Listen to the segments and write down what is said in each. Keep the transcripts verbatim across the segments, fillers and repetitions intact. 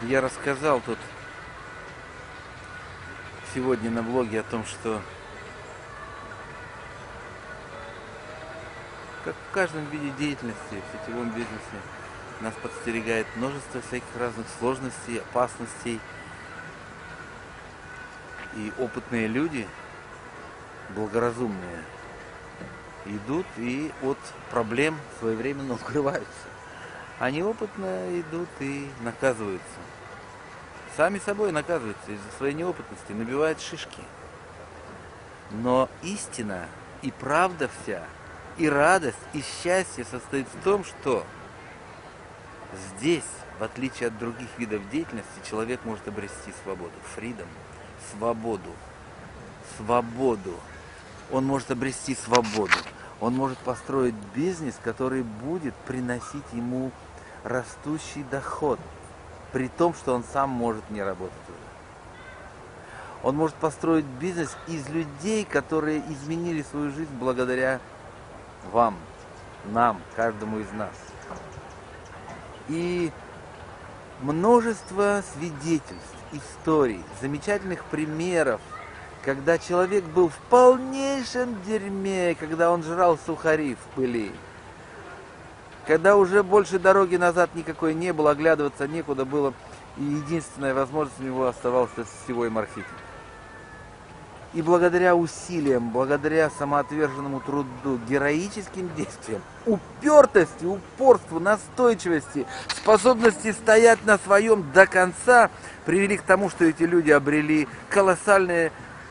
Я рассказал тут сегодня на блоге о том, что как в каждом виде деятельности, в сетевом бизнесе, нас подстерегает множество всяких разных сложностей, опасностей. И опытные люди, благоразумные, идут и от проблем своевременно укрываются. Они опытно идут и наказываются. Сами собой наказываются из-за своей неопытности, набивают шишки. Но истина и правда вся, и радость, и счастье состоит в том, что здесь, в отличие от других видов деятельности, человек может обрести свободу. Freedom. Свободу. Свободу. Он может обрести свободу. Он может построить бизнес, который будет приносить ему растущий доход, при том, что он сам может не работать уже. Он может построить бизнес из людей, которые изменили свою жизнь благодаря вам, нам, каждому из нас. И множество свидетельств, историй, замечательных примеров, когда человек был в полнейшем дерьме, когда он жрал сухари в пыли, когда уже больше дороги назад никакой не было, оглядываться некуда было, и единственная возможность у него оставался сетевой маркетинг. И благодаря усилиям, благодаря самоотверженному труду, героическим действиям, упертости, упорству, настойчивости, способности стоять на своем до конца, привели к тому, что эти люди обрели колоссальные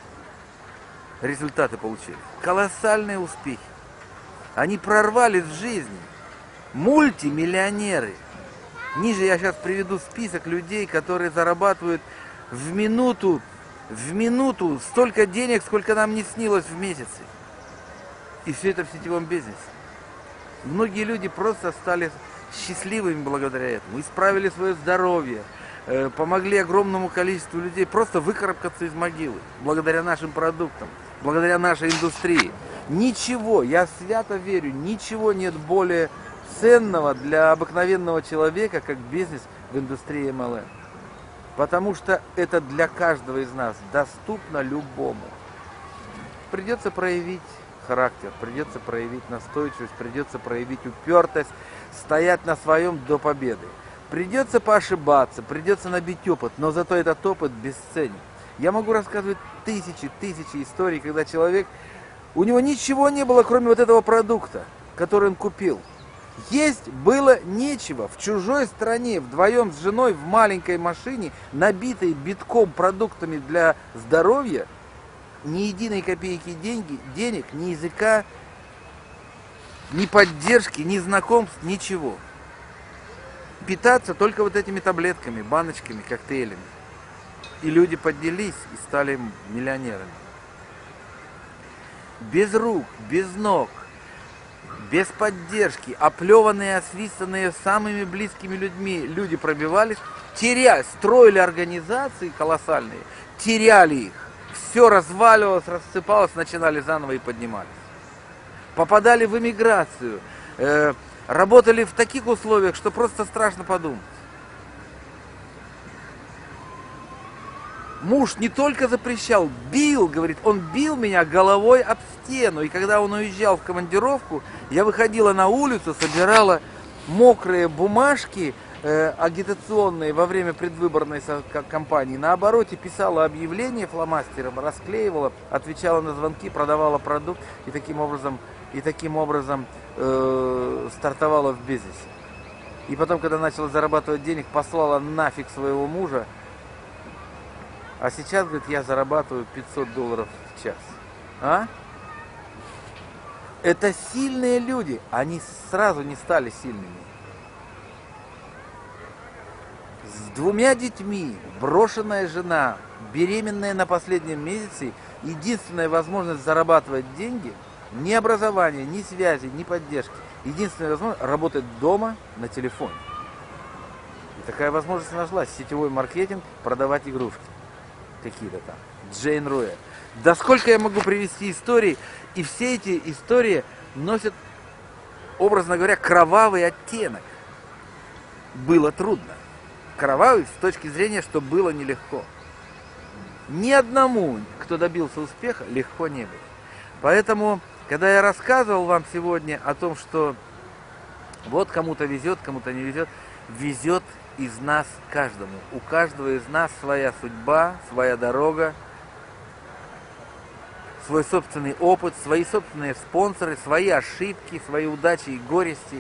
результаты, получили. Колоссальные успехи. Они прорвались в жизни. Мультимиллионеры. Ниже я сейчас приведу список людей, которые зарабатывают в минуту, в минуту столько денег, сколько нам не снилось в месяце. И все это в сетевом бизнесе. Многие люди просто стали счастливыми благодаря этому, исправили свое здоровье, помогли огромному количеству людей просто выкарабкаться из могилы, благодаря нашим продуктам, благодаря нашей индустрии. Ничего, я свято верю, ничего нет более ценного для обыкновенного человека, как бизнес в индустрии эм эл эм. Потому что это для каждого из нас доступно любому. Придется проявить характер, придется проявить настойчивость, придется проявить упертость, стоять на своем до победы. Придется поошибаться, придется набить опыт, но зато этот опыт бесценен. Я могу рассказывать тысячи, тысячи историй, когда человек, у него ничего не было, кроме вот этого продукта, который он купил. Есть было нечего. В чужой стране, вдвоем с женой, в маленькой машине, набитой битком продуктами для здоровья, ни единой копейки деньги, денег, ни языка, ни поддержки, ни знакомств, ничего. Питаться только вот этими таблетками, баночками, коктейлями. И люди поднялись и стали миллионерами. Без рук, без ног, без поддержки, оплеванные, освистанные самыми близкими людьми, люди пробивались, теряли, строили организации колоссальные, теряли их. Все разваливалось, рассыпалось, начинали заново и поднимались. Попадали в эмиграцию, э, работали в таких условиях, что просто страшно подумать. Муж не только запрещал, бил, говорит, он бил меня головой об стену. И когда он уезжал в командировку, я выходила на улицу, собирала мокрые бумажки э, агитационные во время предвыборной кампании. На обороте писала объявления фломастером, расклеивала, отвечала на звонки, продавала продукт и таким образом, и таким образом э, стартовала в бизнесе. И потом, когда начала зарабатывать денег, послала нафиг своего мужа. А сейчас, говорит, я зарабатываю пятьсот долларов в час. А? Это сильные люди. Они сразу не стали сильными. С двумя детьми, брошенная жена, беременная на последнем месяце, единственная возможность зарабатывать деньги, ни образования, ни связи, ни поддержки. Единственная возможность работать дома на телефоне. И такая возможность нашлась. Сетевой маркетинг, продавать игрушки. Какие-то там. Джейн Руэ. Да сколько я могу привести историй, и все эти истории носят, образно говоря, кровавый оттенок. Было трудно. кровавый с точки зрения, что было нелегко. Ни одному, кто добился успеха, легко не было. Поэтому, когда я рассказывал вам сегодня о том, что вот кому-то везет, кому-то не везет, везет из нас каждому. У каждого из нас своя судьба, своя дорога, свой собственный опыт, свои собственные спонсоры, свои ошибки, свои удачи и горести.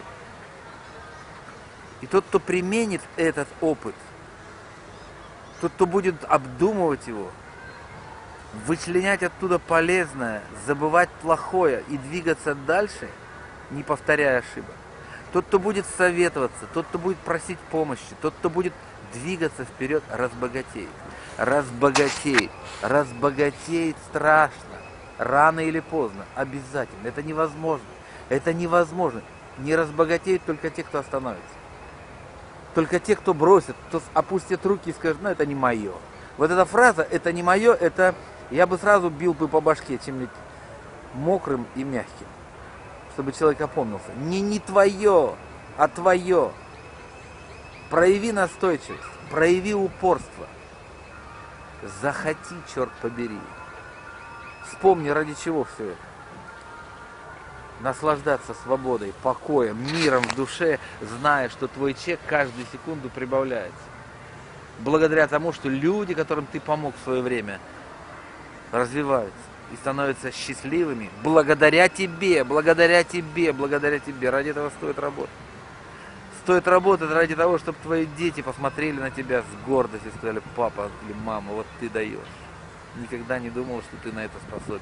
И тот, кто применит этот опыт, тот, кто будет обдумывать его, вычленять оттуда полезное, забывать плохое и двигаться дальше, не повторяя ошибок. Тот, кто будет советоваться, тот, кто будет просить помощи, тот, кто будет двигаться вперед, разбогатеет. Разбогатеет. Разбогатеет страшно. Рано или поздно. Обязательно. Это невозможно. Это невозможно. Не разбогатеют только те, кто остановится. Только те, кто бросит, кто опустит руки и скажет, ну это не мое. Вот эта фраза, это не мое, это я бы сразу бил бы по башке чем-нибудь мокрым и мягким, чтобы человек опомнился. Не не твое, а твое. Прояви настойчивость, прояви упорство. Захоти, черт побери. Вспомни, ради чего все это. Наслаждаться свободой, покоем, миром в душе, зная, что твой чек каждую секунду прибавляется. Благодаря тому, что люди, которым ты помог в свое время, развиваются и становятся счастливыми. Благодаря тебе, благодаря тебе, благодаря тебе. Ради этого стоит работать. Стоит работать ради того, чтобы твои дети посмотрели на тебя с гордостью и сказали, папа или мама, вот ты даешь. Никогда не думал, что ты на это способен.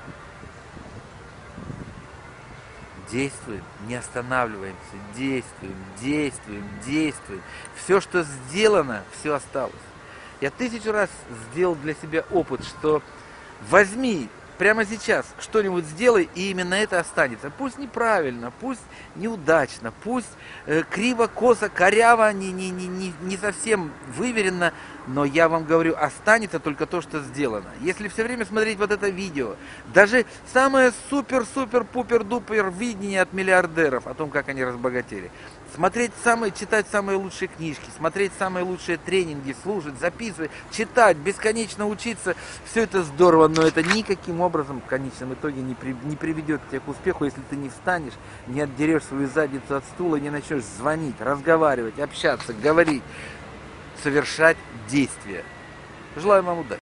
Действуем, не останавливаемся, действуем, действуем, действуем. Все, что сделано, все осталось. Я тысячу раз сделал для себя опыт, что возьми прямо сейчас что-нибудь сделай, и именно это останется. Пусть неправильно, пусть неудачно, пусть э, криво, косо, коряво, не, не, не, не, не совсем выверенно, но я вам говорю, останется только то, что сделано. Если все время смотреть вот это видео, даже самое супер-супер-пупер-дупер видение от миллиардеров о том, как они разбогатели, смотреть самые, читать самые лучшие книжки, смотреть самые лучшие тренинги, слушать, записывать, читать, бесконечно учиться, все это здорово, но это никаким образом в конечном итоге не, при, не приведет тебя к успеху, если ты не встанешь, не отдерешь свою задницу от стула, не начнешь звонить, разговаривать, общаться, говорить, совершать действия. Желаю вам удачи.